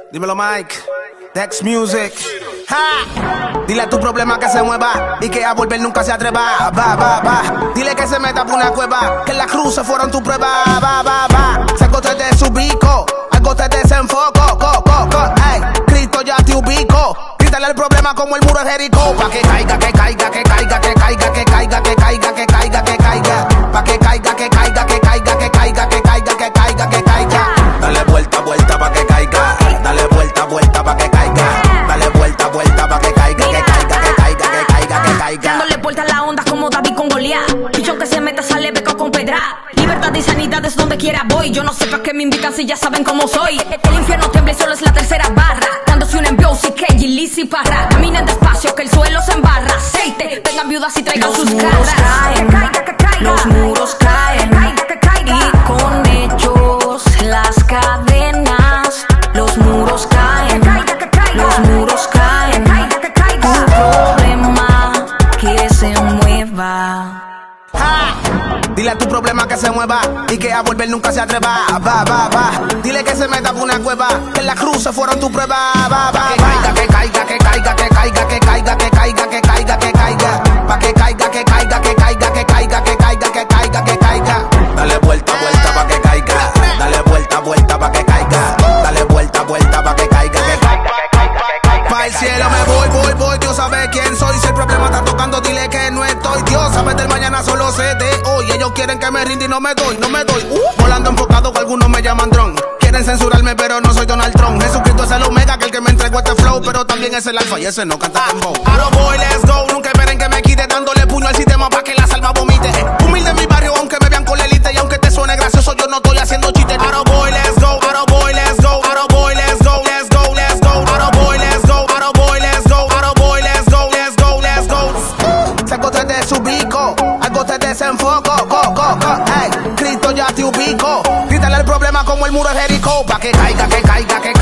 Dímelo, Mike. Dex Music. ¡Ja! Dile a tu problema que se mueva y que a volver nunca se atreva. Va. Dile que se meta por una cueva, que en la cruz se fueron tu prueba. Va. Si algo te desubico, algo te desenfoco. Ey, Cristo ya te ubico. Quítale el problema como el muro de Jericó. Pa' que caiga. Pa' que caiga. Dale vuelta pa' que caiga. Dale vuelta pa' que caiga. Dale vuelta pa' que caiga. Dándole vuelta a la onda como David con Goliat. Pichón que se meta sale beco con pedra. Libertad y sanidad es donde quiera voy. Yo no sé pa' qué me invitan si ya saben cómo soy. El infierno tiembla y solo es la tercera barra. Cuando se unen Bios y Key y Liz y Parra. Caminen despacio que el suelo se embarra. Aceite, vengan viudas y traigan sus caras. Que caiga. Los muros caen. Que caiga. Y con ellos las cadenas. Los muros caen. Que caiga. Los muros caen. Que caiga. Un problema que se mueva. ¡Ja! Dile a tu problema que se mueva y que a volver nunca se atreva. Va. Dile que se meta por una cueva, que en la cruz se fueron tu prueba. Va. Que caiga. Pa' que caiga. Dale vuelta pa' que caiga. Dale vuelta pa' que caiga. Dale vuelta pa' que caiga. Pa' el cielo me voy. Dios sabe quién soy. Si el problema está tocando, dile que no estoy. Dios sabe del mañana, solo sé de hoy. Ellos quieren que me rinde y no me doy. Volando enfocado, que algunos me llaman dron. Quieren censurarme, pero no soy Donald Trump. Jesucristo es el Omega, que el que me entregó este flow. Pero también es el alfa y ese no canta en voz. A lo voy, let's go. Nunca esperen que me quite, dándole puño al sistema pa' que la salva vomite. Humilde en mi barrio, aunque me vean con la élite. Y aunque te suene gracioso, yo no estoy haciendo chistes. A lo voy, let's go. Si algo te desubico, algo te desenfoco. Ey, Cristo ya te ubico. Quítale el problema como el muro de Jericó. Pa' que caiga.